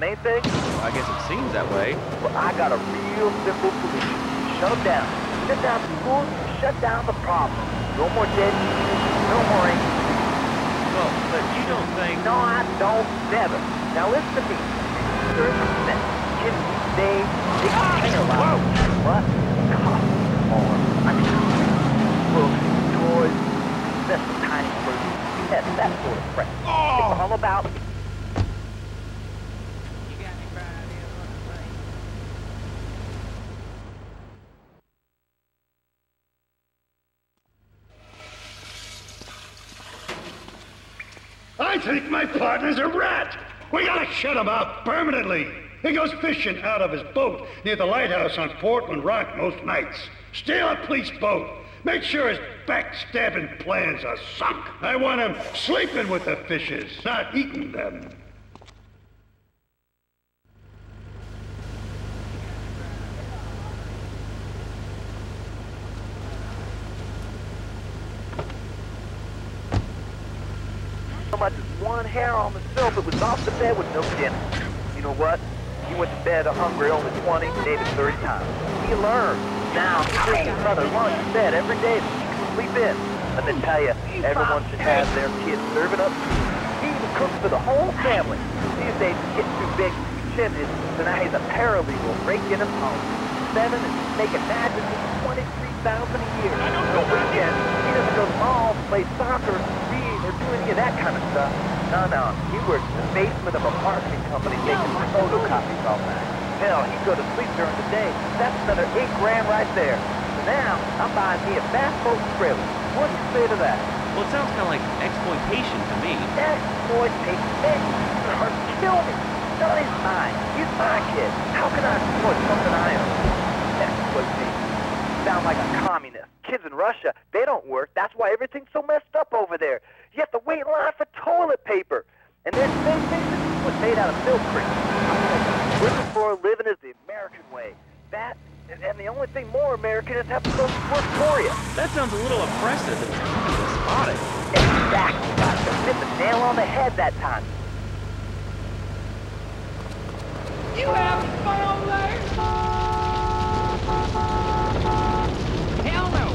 main thing? I guess it seems that way. Well, I got a real simple solution. Shut them down. Shut down the schools, shut down the problem. No more dead people, no more angry people. Well, but you don't think... No, I don't. Never. Now listen to me. 30%. Kids these days, they can think a lot. What? Cost more. I mean, books, toys, special tiny fruit. Yes, that sort of crap. It's all about... I think my partner's a rat. We gotta shut him up permanently. He goes fishing out of his boat near the lighthouse on Portland Rock most nights. Steal a police boat. Make sure his backstabbing plans are sunk. I want him sleeping with the fishes, not eating them. So much as one hair on the sofa was off the bed with no dinner. You know what? He went to bed hungry only 20, maybe 30 times. He learned. Now he's bringing his mother lunch in bed every day so she can sleep in. Let me tell you, everyone should have their kids serving up food. He even cooks for the whole family. These days he's getting too big to be chimneys, so now he's a paralegal breaking him home. 7 and making magically $23,000 a year. On weekends, he doesn't go to malls, play soccer, read, or do any of that kind of stuff. No. He works in the basement of a marketing company making photocopies all night. Hell, he'd go to sleep during the day. That's another $8 grand right there. So now, I'm buying me a bass boat and trailer. What do you say to that? Well, it sounds kind of like exploitation to me. Exploitation? Man, you hurt kill me. Son is mine. He's my kid. How can I exploit something I own? Exploitation. Sound like a communist. Kids in Russia, they don't work. That's why everything's so messed up over there. You have to wait in line for toilet paper. And their space station was made out of milk cream. Working for a living is the American way. That, and the only thing more American is have to go work for you. That sounds a little oppressive and despotic. Exactly, Doctor. Hit the nail on the head that time. You have foul legs! Hell no!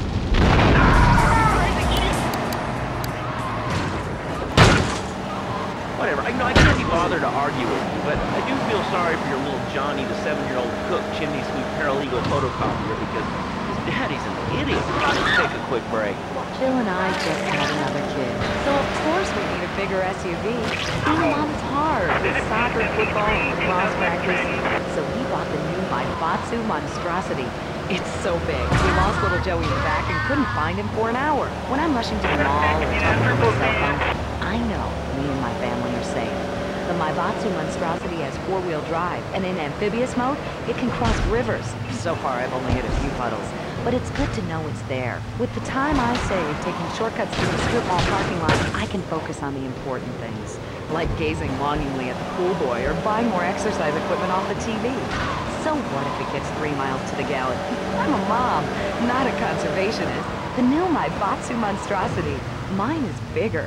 Whatever, I can't be bothered to argue with you, but I do feel sorry for your little Johnny, the 7-year-old cook, chimney sweep paralegal photocopier, because his daddy's an idiot. Let's take a quick break. Jill and I just had another kid, so of course we need a bigger SUV. Being a mom is hard, with soccer, football, and lacrosse practice. So we bought the new Maibatsu Monstrosity. It's so big, we lost little Joey in the back and couldn't find him for an hour. When I'm rushing to the mall or talking on my cell phone, I know me and my family are safe. The Maibatsu Monstrosity has 4-wheel drive, and in amphibious mode, it can cross rivers. So far, I've only hit a few puddles, but it's good to know it's there. With the time I save taking shortcuts through the strip mall parking lot, I can focus on the important things, like gazing longingly at the pool boy or buying more exercise equipment off the TV. So what if it gets 3 miles to the gallon? I'm a mom, not a conservationist. The new Maibatsu Monstrosity. Mine is bigger.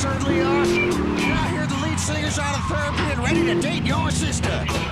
certainly are. And I hear the lead singer's out of therapy and ready to date your sister.